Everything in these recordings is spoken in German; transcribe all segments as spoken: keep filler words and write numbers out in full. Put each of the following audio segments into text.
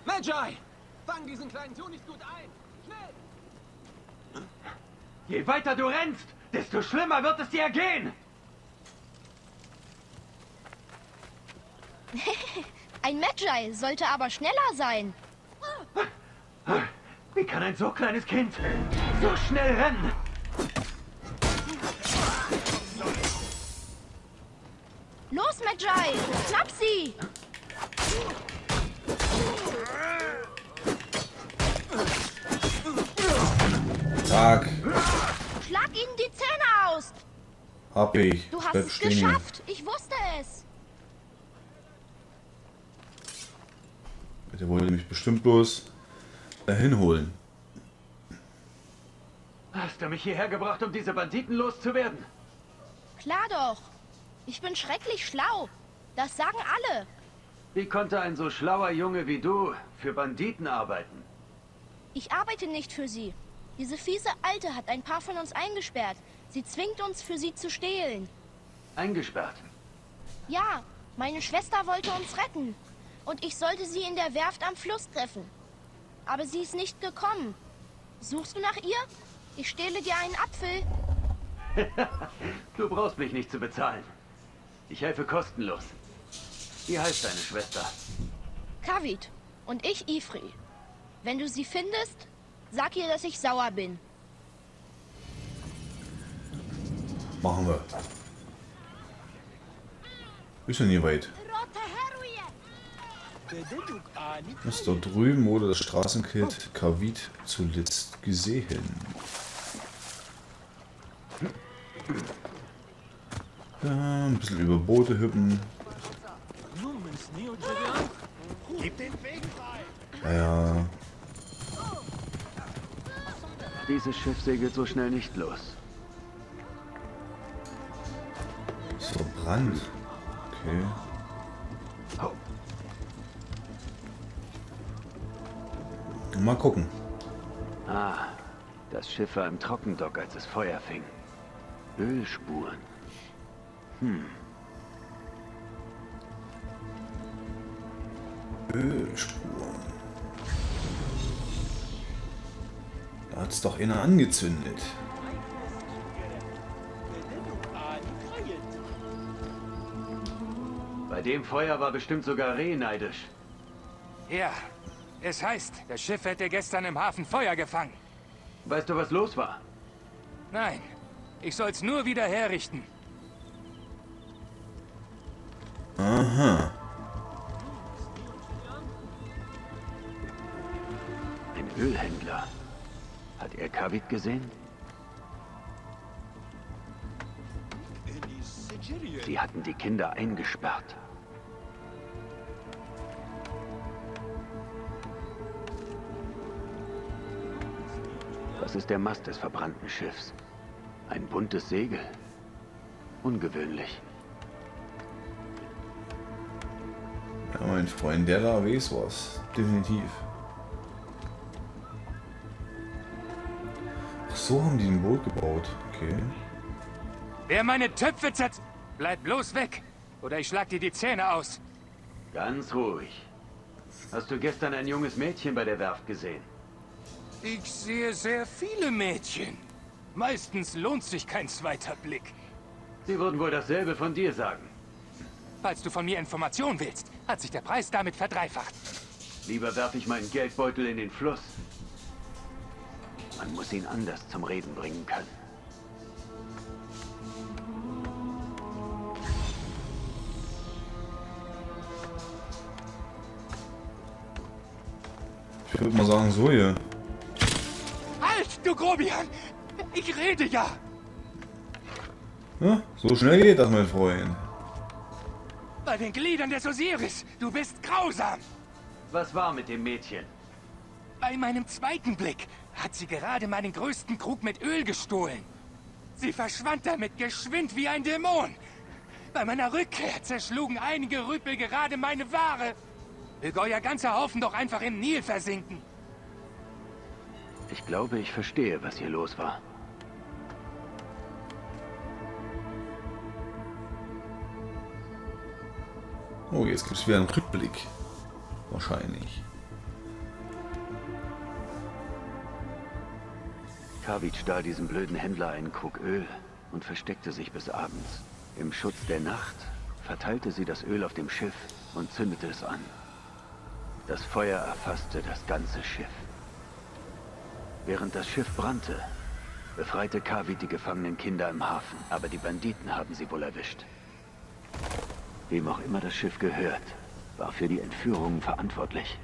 Magi! Fang diesen kleinen Tunis gut ein! Schnell! Je weiter du rennst, desto schlimmer wird es dir gehen! Ein Magi sollte aber schneller sein. Wie kann ein so kleines Kind so schnell rennen? Los, Magi! Schnapp sie! Tag. Schlag ihnen die Zähne aus! Hab ich. Du hast Bleib es stehen. geschafft! Ich wusste es! Der wollte mich bestimmt bloß dahin holen. Hast du mich hierher gebracht, um diese Banditen loszuwerden? Klar doch! Ich bin schrecklich schlau. Das sagen alle. Wie konnte ein so schlauer Junge wie du für Banditen arbeiten? Ich arbeite nicht für sie. Diese fiese Alte hat ein paar von uns eingesperrt. Sie zwingt uns, für sie zu stehlen. Eingesperrt? Ja, meine Schwester wollte uns retten. Und ich sollte sie in der Werft am Fluss treffen. Aber sie ist nicht gekommen. Suchst du nach ihr? Ich stehle dir einen Apfel. Du brauchst mich nicht zu bezahlen. Ich helfe kostenlos. Wie heißt deine Schwester? Kavit. Und ich Ifri. Wenn du sie findest, sag ihr, dass ich sauer bin. Machen wir. Ist ja nie weit. Das ist da drüben wurde das Straßenkind Kavit zuletzt gesehen. Ja, ein bisschen über Boote hüppen. Ja, ja. Dieses Schiff segelt so schnell nicht los. Ist verbrannt. Okay. Mal gucken. Ah, das Schiff war im Trockendock, als es Feuer fing. Ölspuren. Hm. Ölspuren. Da hat's doch einer angezündet. Bei dem Feuer war bestimmt sogar Reh neidisch. Ja, es heißt, das Schiff hätte gestern im Hafen Feuer gefangen. Weißt du, was los war? Nein, ich soll's nur wieder herrichten. Aha. Ein Ölhändler. Hat er Kavit gesehen? Sie hatten die Kinder eingesperrt. Das ist der Mast des verbrannten Schiffs. Ein buntes Segel. Ungewöhnlich. Ja, mein Freund, der da weiß was. Definitiv. Ach, so haben die ein Boot gebaut. Okay. Wer meine Töpfe zerz... Bleib bloß weg, oder ich schlag dir die Zähne aus. Ganz ruhig. Hast du gestern ein junges Mädchen bei der Werft gesehen? Ich sehe sehr viele Mädchen. Meistens lohnt sich kein zweiter Blick. Sie würden wohl dasselbe von dir sagen. Falls du von mir Informationen willst, hat sich der Preis damit verdreifacht. Lieber werfe ich meinen Geldbeutel in den Fluss. Man muss ihn anders zum Reden bringen können. Ich würde mal sagen, so hier. Halt, du Grobian! Ich rede ja! Ja, so schnell geht das, mein Freund. Bei den Gliedern des Osiris, du bist grausam! Was war mit dem Mädchen? Bei meinem zweiten Blick hat sie gerade meinen größten Krug mit Öl gestohlen. Sie verschwand damit geschwind wie ein Dämon. Bei meiner Rückkehr zerschlugen einige Rüpel gerade meine Ware. Will euer ganzer Haufen doch einfach im Nil versinken. Ich glaube, ich verstehe, was hier los war. Oh, jetzt gibt es wieder einen Rückblick. Wahrscheinlich. Kavit stahl diesem blöden Händler einen Krug Öl und versteckte sich bis abends. Im Schutz der Nacht verteilte sie das Öl auf dem Schiff und zündete es an. Das Feuer erfasste das ganze Schiff. Während das Schiff brannte, befreite Kavit die gefangenen Kinder im Hafen, aber die Banditen haben sie wohl erwischt. Wem auch immer das Schiff gehört, war für die Entführungen verantwortlich.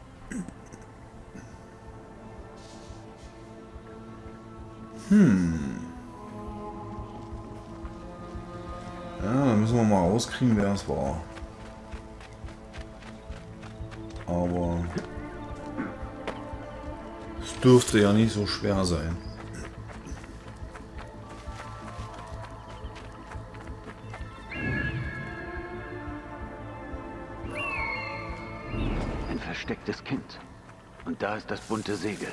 Hm. Ja, dann müssen wir mal rauskriegen, wer es war. Aber es dürfte ja nicht so schwer sein. Ein verstecktes Kind. Und da ist das bunte Segel.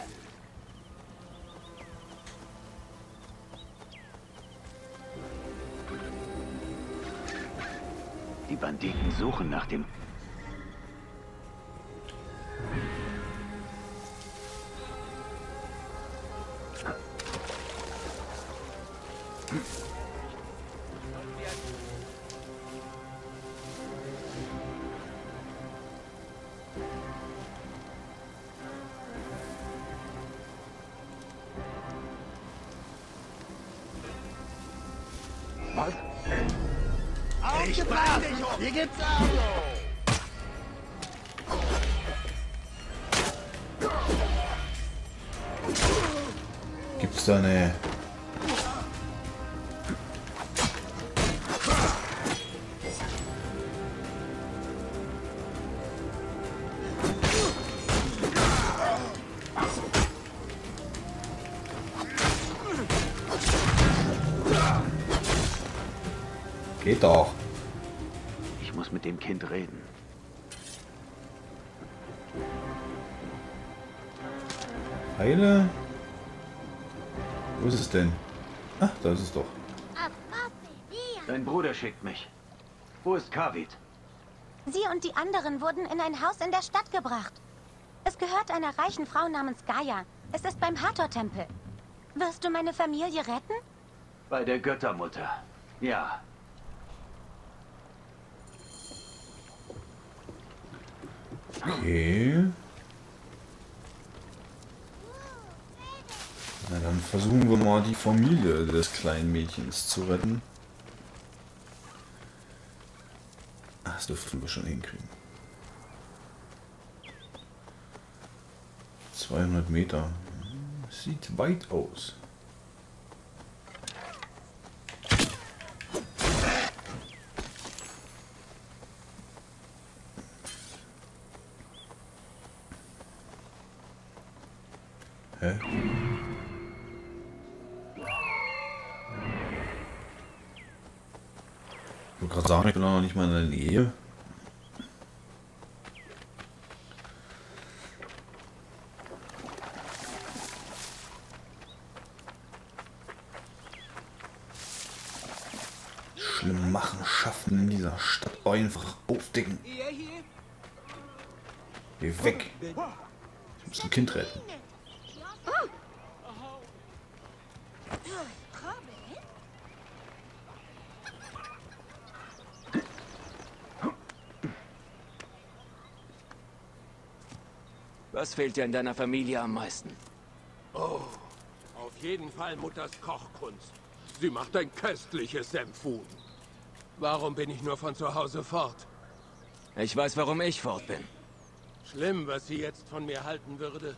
Die Banditen suchen nach dem... Was? Aufgepasst! Hier gibt's Auto! Gibt's da eine... Geht doch. Ich muss mit dem Kind reden. Heile? Wo ist es denn? Ach, da ist es doch. Dein Bruder schickt mich. Wo ist Kavit? Sie und die anderen wurden in ein Haus in der Stadt gebracht. Es gehört einer reichen Frau namens Gaia. Es ist beim Hathor-Tempel. Wirst du meine Familie retten? Bei der Göttermutter. Ja. Okay. Na dann versuchen wir mal die Familie des kleinen Mädchens zu retten. Ach, das dürften wir schon hinkriegen. zweihundert Meter. Sieht weit aus. Hä? Ich wollte gerade sagen, ich bin noch nicht mal in der Nähe. Schlimme Machenschaften in dieser Stadt einfach aufdecken. Geh weg. Ich muss ein Kind retten. Was fehlt dir in deiner Familie am meisten? Oh, auf jeden Fall Mutters Kochkunst. Sie macht ein köstliches Senfhuhn. Warum bin ich nur von zu Hause fort? Ich weiß, warum ich fort bin. Schlimm, was sie jetzt von mir halten würde.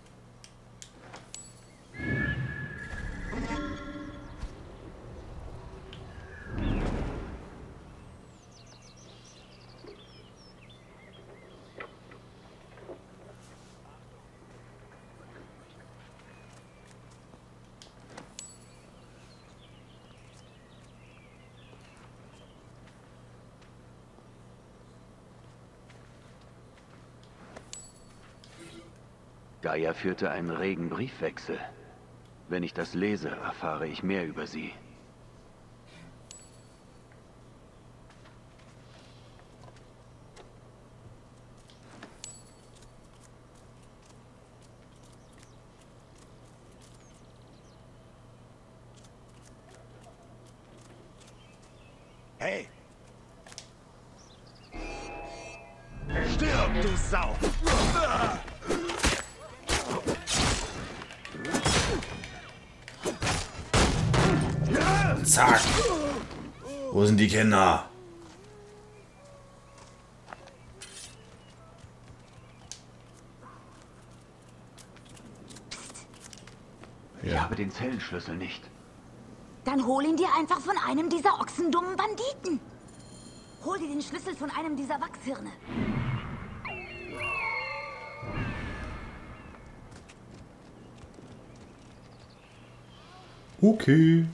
Gaia führte einen regen Briefwechsel. Wenn ich das lese, erfahre ich mehr über sie. Hey! Stirb, du Sau! Zack! Wo sind die Kinder? Ich habe den Zellenschlüssel nicht. Dann hol ihn dir einfach von einem dieser ochsendummen Banditen. Hol dir den Schlüssel von einem dieser Wachshirne. Okay.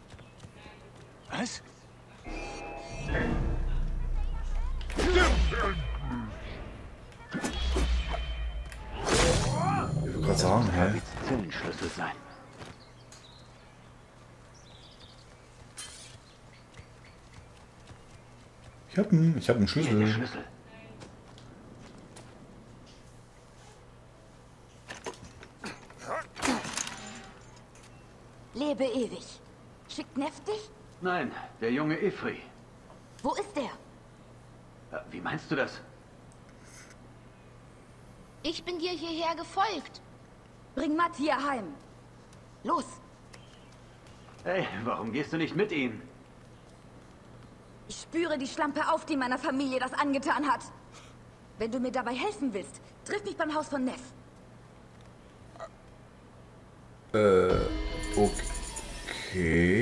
Was? Ich will gerade sagen, hä? Davids Zellenschlüssel sein. Ich hab einen, ich hab einen Hier, der Schlüssel. Schlüssel. Lebe ewig. Schickt Neff dich? Nein, der junge Ifri. Wo ist der? Äh, Wie meinst du das? Ich bin dir hierher gefolgt. Bring Mattia heim. Los. Hey, warum gehst du nicht mit ihm? Ich spüre die Schlampe auf, die meiner Familie das angetan hat. Wenn du mir dabei helfen willst, triff mich beim Haus von Neff. Äh, okay.